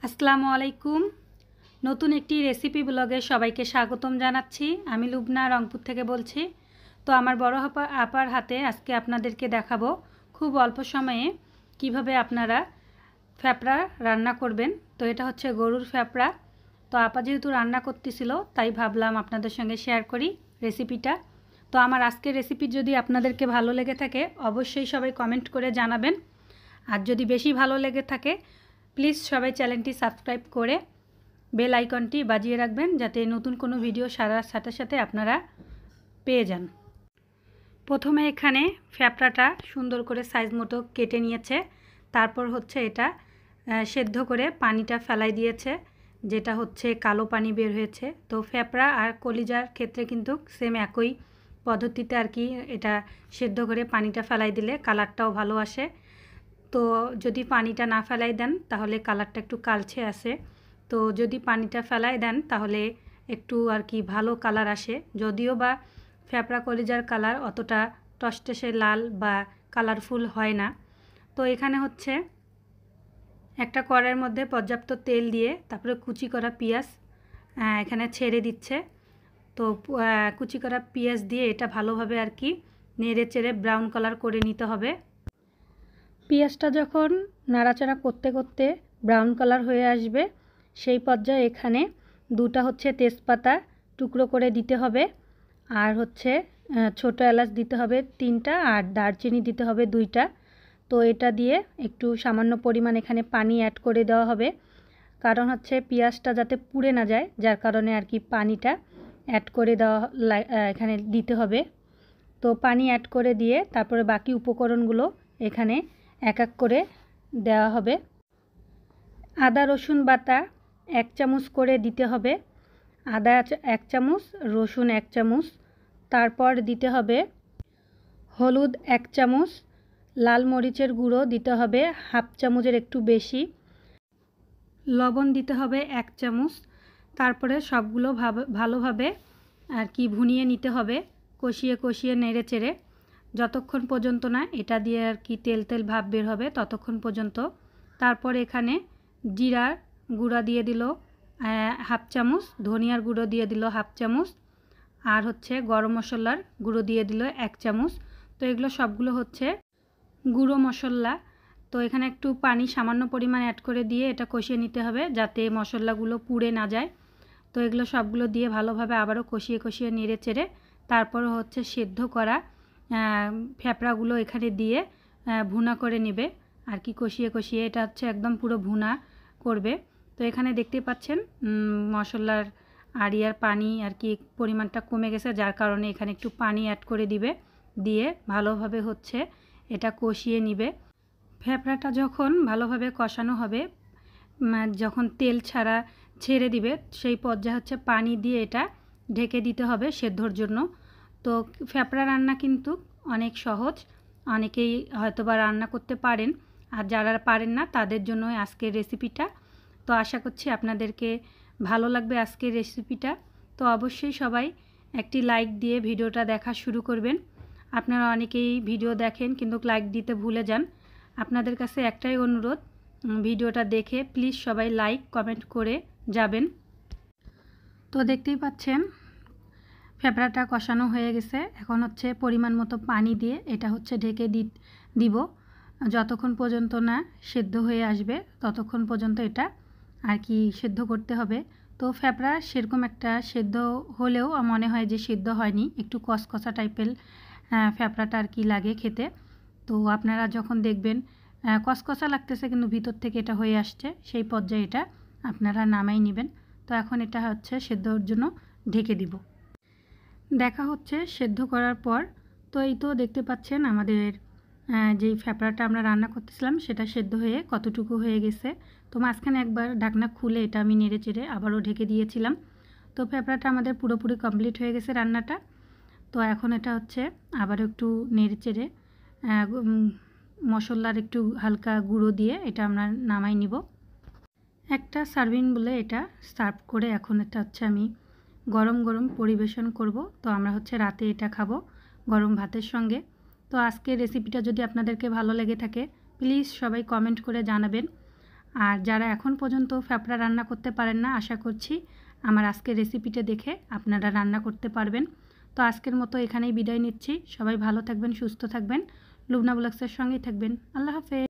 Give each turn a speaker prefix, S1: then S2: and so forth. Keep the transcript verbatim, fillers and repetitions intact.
S1: আসসালামু আলাইকুম। নতুন একটি রেসিপি ব্লগে সবাইকে স্বাগতম জানাচ্ছি। আমি লুবনা রংপুর থেকে বলছি। তো আমার বড় আপা আপার হাতে আজকে আপনাদেরকে দেখাবো খুব অল্প সময়ে কিভাবে আপনারা ফ্যাপড়া রান্না করবেন। তো এটা হচ্ছে গরুর ফ্যাপড়া। তো আপা যেহেতু রান্না করতেছিল তাই ভাবলাম আপনাদের সঙ্গে শেয়ার করি রেসিপিটা। তো আমার আজকের রেসিপি যদি আপনাদেরকে ভালো লেগে থাকে অবশ্যই সবাই কমেন্ট করে জানাবেন। আর যদি বেশি ভালো লেগে থাকে প্লিজ সবাই চ্যানেলটি সাবস্ক্রাইব করে বেল আইকনটি বাজিয়ে রাখবেন যাতে নতুন কোনো ভিডিও সারার সাথে সাথে আপনারা পেয়ে যান। প্রথমে এখানে ফ্যাপড়াটা সুন্দর করে সাইজ মতো কেটে নিয়েছে। তারপর হচ্ছে এটা সেদ্ধ করে পানিটা ফেলাই দিয়েছে, যেটা হচ্ছে কালো পানি বের হয়েছে। তো ফ্যাপড়া আর কলিজার ক্ষেত্রে কিন্তু সেম একই পদ্ধতিতে আর কি এটা সেদ্ধ করে পানিটা ফেলাই দিলে কালারটাও ভালো আসে। তো যদি পানিটা না ফেলাই দেন তাহলে কালারটা একটু কালচে আসে। তো যদি পানিটা ফেলাই দেন তাহলে একটু আর কি ভালো কালার আসে। যদিও বা ফ্যাপড়া কলিজার কালার অতটা টসটসে লাল বা কালারফুল হয় না। তো এখানে হচ্ছে একটা কড়াইয়ের মধ্যে পর্যাপ্ত তেল দিয়ে তারপরে কুচি করা পেঁয়াজ এখানে ছেড়ে দিচ্ছে। তো কুচি করা পেঁয়াজ দিয়ে এটা ভালোভাবে আর কি নেড়ে চেড়ে ব্রাউন কালার করে নিতে হবে। পেঁয়াজটা যখন নাড়াচাড়া করতে করতে ব্রাউন কালার হয়ে আসবে সেই পর্যায়ে এখানে দুটা হচ্ছে তেজপাতা টুকরো করে দিতে হবে, আর হচ্ছে ছোট এলাচ দিতে হবে তিনটা, আর দারচিনি দিতে হবে দুইটা। তো এটা দিয়ে একটু সামান্য পরিমাণ এখানে পানি অ্যাড করে দেওয়া হবে, কারণ হচ্ছে পেঁয়াজটা যাতে পুড়ে না যায়, যার কারণে আর কি পানিটা অ্যাড করে দেওয়া এখানে দিতে হবে। তো পানি অ্যাড করে দিয়ে তারপরে বাকি উপকরণগুলো এখানে এক এক করে দেওয়া হবে। আদা রসুন বাটা এক চামচ করে দিতে হবে, আদা এক চামচ, রসুন এক চামচ। তারপর দিতে হবে হলুদ এক চামচ, লাল মরিচের গুঁড়ো দিতে হবে হাফ চামচের একটু বেশি, লবণ দিতে হবে এক চামচ। তারপরে সবগুলো ভালোভাবে আর কি ভুনিয়ে নিতে হবে, কষিয়ে কষিয়ে নেড়ে চেড়ে যতক্ষণ পর্যন্ত না এটা দিয়ে আর কি তেল তেল ভাব বের হবে ততক্ষণ পর্যন্ত। তারপর এখানে জিরার গুঁড়া দিয়ে দিল হাফ চামচ, ধনিয়ার গুঁড়ো দিয়ে দিল হাফ চামচ, আর হচ্ছে গরম মশলার গুঁড়ো দিয়ে দিল এক চামচ। তো এগুলো সবগুলো হচ্ছে গুঁড়ো মশলা। তো এখানে একটু পানি সামান্য পরিমাণ অ্যাড করে দিয়ে এটা কষিয়ে নিতে হবে যাতে মশলাগুলো পুড়ে না যায়। তো এগুলো সবগুলো দিয়ে ভালোভাবে আবারও কষিয়ে কষিয়ে নেড়ে চেড়ে তারপর হচ্ছে সেদ্ধ করা ফ্যাপড়াগুলো এখানে দিয়ে ভুনা করে নেবে আর কি কষিয়ে কষিয়ে এটা হচ্ছে একদম পুরো ভুনা করবে। তো এখানে দেখতে পাচ্ছেন মশলার আড়িয়ার পানি আর কি পরিমাণটা কমে গেছে, যার কারণে এখানে একটু পানি অ্যাড করে দিবে, দিয়ে ভালোভাবে হচ্ছে এটা কষিয়ে নিবে। ফ্যাপড়াটা যখন ভালোভাবে কষানো হবে, যখন তেল ছাড়া ছেড়ে দিবে সেই পর্যায়ে হচ্ছে পানি দিয়ে এটা ঢেকে দিতে হবে সেদ্ধর জন্য। তো ফ্যাপড়া রান্না কিন্তু অনেক সহজ, অনেকেই হয়তোবা রান্না করতে পারেন, আর যারা পারেন না তাদের জন্য আজকের রেসিপিটা। তো আশা করছি আপনাদেরকে ভালো লাগবে আজকের রেসিপিটা। তো অবশ্যই সবাই একটি লাইক দিয়ে ভিডিওটা দেখা শুরু করবেন। আপনারা অনেকেই ভিডিও দেখেন কিন্তু লাইক দিতে ভুলে যান। আপনাদের কাছে একটাই অনুরোধ, ভিডিওটা দেখে প্লিজ সবাই লাইক কমেন্ট করে যাবেন। তো দেখতেই পাচ্ছেন ফ্যাপড়াটা কষানো হয়ে গেছে। এখন হচ্ছে পরিমাণ মতো পানি দিয়ে এটা হচ্ছে ঢেকে দি দিব যতক্ষণ পর্যন্ত না সেদ্ধ হয়ে আসবে ততক্ষণ পর্যন্ত এটা আর কি সেদ্ধ করতে হবে। তো ফ্যাপড়া সেরকম একটা সেদ্ধ হলেও মনে হয় যে সেদ্ধ হয়নি, একটু কসকসা টাইপের ফ্যাপড়াটা আর কি লাগে খেতে। তো আপনারা যখন দেখবেন কসকসা লাগতেছে কিন্তু ভিতর থেকে এটা হয়ে আসছে সেই পর্যায়ে এটা আপনারা নামাই নেবেন। তো এখন এটা হচ্ছে সেদ্ধর জন্য ঢেকে দিব। দেখা হচ্ছে সেদ্ধ করার পর। তো এই তো দেখতে পাচ্ছেন আমাদের যেই ফ্যাপড়াটা আমরা রান্না করতেছিলাম সেটা সেদ্ধ হয়ে কতটুকু হয়ে গেছে। তো মাঝখানে একবার ঢাকনা খুলে এটা আমি নেড়ে চেড়ে আবারও ঢেকে দিয়েছিলাম। তো ফ্যাপড়াটা আমাদের পুরোপুরি কমপ্লিট হয়ে গেছে রান্নাটা। তো এখন এটা হচ্ছে আবারও একটু নেড়ে চেড়ে মশলার একটু হালকা গুঁড়ো দিয়ে এটা আমরা নামাই নিব। একটা সার্ভিং বলে এটা সার্ভ করে এখন এটা হচ্ছে আমি গরম গরম পরিবেশন করব। তো আমরা হচ্ছে রাতে এটা খাবো গরম ভাতের সঙ্গে। তো আজকের রেসিপিটা যদি আপনাদেরকে ভালো লেগে থাকে প্লিজ সবাই কমেন্ট করে জানাবেন। আর যারা এখন পর্যন্ত ফ্যাপড়া রান্না করতে পারেন না, আশা করছি আমার আজকের রেসিপিটা দেখে আপনারা রান্না করতে পারবেন। তো আজকের মতো এখানেই বিদায় নিচ্ছি। সবাই ভালো থাকবেন, সুস্থ থাকবেন, লুবনা ব্লগসের সঙ্গেই থাকবেন। আল্লাহ হাফেজ।